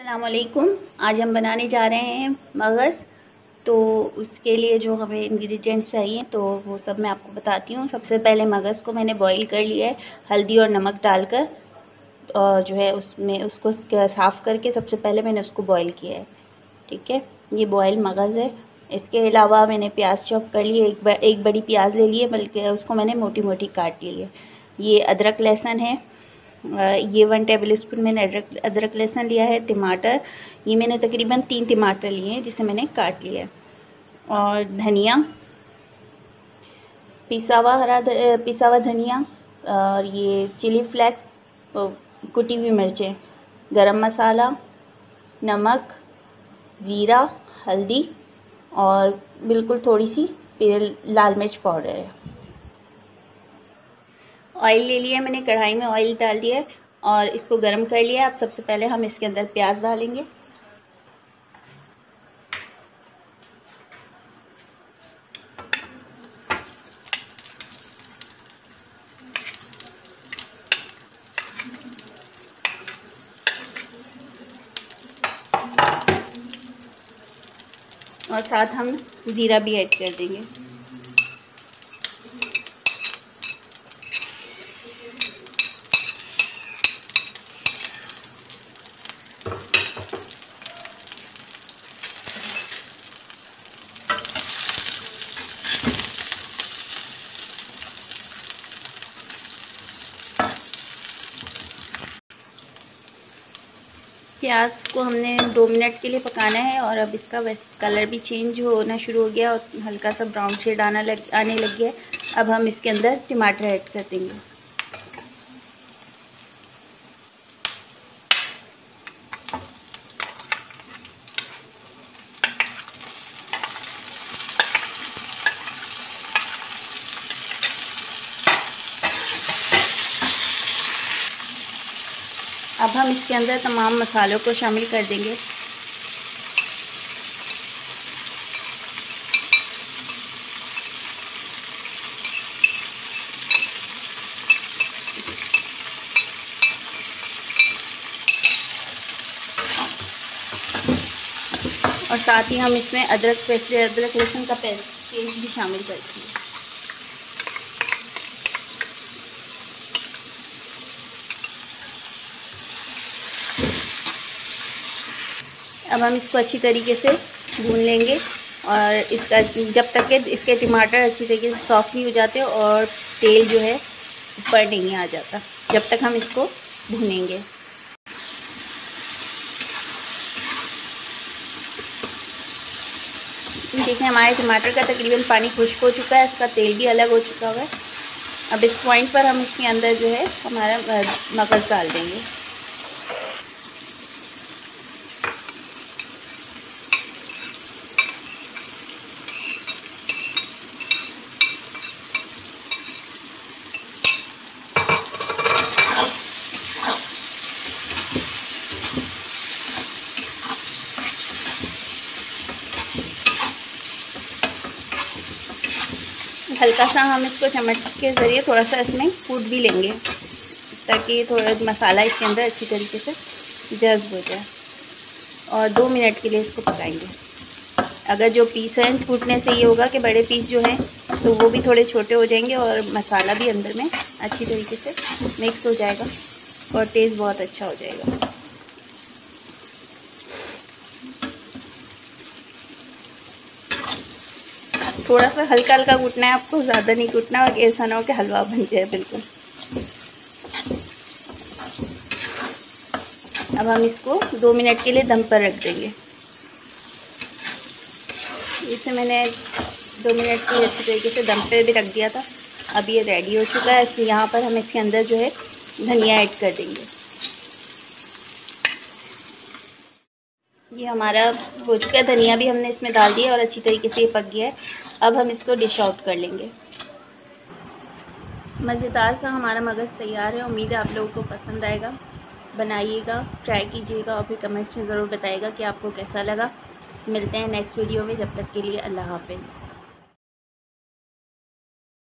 अस्सलामुअलैकुम। आज हम बनाने जा रहे हैं मगज़। तो उसके लिए जो हमें इंग्रेडिएंट्स चाहिए तो वो सब मैं आपको बताती हूँ। सबसे पहले मगज़ को मैंने बॉईल कर लिया है हल्दी और नमक डालकर, और जो है उसमें उसको साफ़ करके सबसे पहले मैंने उसको बॉईल किया है। ठीक है, ये बॉयल मगज़ है। इसके अलावा मैंने प्याज चॉप कर लिए, एक बड़ी प्याज ले लिए, बल्कि उसको मैंने मोटी मोटी काट ली है। ये अदरक लहसुन है, ये 1 टेबल स्पून मैंने अदरक लहसुन लिया है। टमाटर, ये मैंने तकरीबन 3 टमाटर लिए हैं जिसे मैंने काट लिया है। और धनिया, पिसा हुआ धनिया, और ये चिली फ्लेक्स, कुटी हुई मिर्चें, गरम मसाला, नमक, ज़ीरा, हल्दी और बिल्कुल थोड़ी सी लाल मिर्च पाउडर है। ऑयल ले लिया मैंने, कढ़ाई में ऑयल डाल दिया है और इसको गरम कर लिया। अब सबसे पहले हम इसके अंदर प्याज डालेंगे। और साथ हम ज़ीरा भी ऐड कर देंगे। प्याज को हमने 2 मिनट के लिए पकाना है और अब इसका कलर भी चेंज होना शुरू हो गया और हल्का सा ब्राउन शेड आने लग गया। अब हम इसके अंदर टमाटर ऐड कर देंगे। अब हम इसके अंदर तमाम मसालों को शामिल कर देंगे। और साथ ही हम इसमें अदरक लहसुन का पेस्ट भी शामिल करते हैं। अब हम इसको अच्छी तरीके से भून लेंगे और इसका जब तक कि इसके टमाटर अच्छी तरीके से सॉफ्ट नहीं हो जाते और तेल जो है ऊपर नहीं आ जाता, जब तक हम इसको भूनेंगे। देखिए हमारे टमाटर का तकरीबन पानी खुश्क हो चुका है, इसका तेल भी अलग हो चुका हुआ है। अब इस पॉइंट पर हम इसके अंदर जो है हमारा मगज़ डाल देंगे। हल्का सा हम इसको चम्मच के ज़रिए थोड़ा सा इसमें कूट भी लेंगे ताकि थोड़ा मसाला इसके अंदर अच्छी तरीके से जज़्ब हो जाए। और 2 मिनट के लिए इसको पकाएंगे। अगर जो पीस हैं कूटने से ये होगा कि बड़े पीस जो हैं तो वो भी थोड़े छोटे हो जाएंगे और मसाला भी अंदर में अच्छी तरीके से मिक्स हो जाएगा और टेस्ट बहुत अच्छा हो जाएगा। थोड़ा सा हल्का हल्का कूटना है आपको, ज़्यादा नहीं कूटना, और ऐसा ना हो कि हलवा बन जाए बिल्कुल। अब हम इसको 2 मिनट के लिए दम पर रख देंगे। इसे मैंने 2 मिनट के लिए अच्छी तरीके से दम पर भी रख दिया था। अब ये रेडी हो चुका है। इसलिए यहाँ पर हम इसके अंदर जो है धनिया ऐड कर देंगे। ये हमारा हो चुका है, धनिया भी हमने इसमें डाल दिया और अच्छी तरीके से ये पक गया है। अब हम इसको डिश आउट कर लेंगे। मज़ेदार सा हमारा मगज़ तैयार है। उम्मीद है आप लोगों को पसंद आएगा। बनाइएगा, ट्राई कीजिएगा और फिर कमेंट्स में ज़रूर बताइएगा कि आपको कैसा लगा। मिलते हैं नेक्स्ट वीडियो में, जब तक के लिए अल्लाह हाफ़िज़।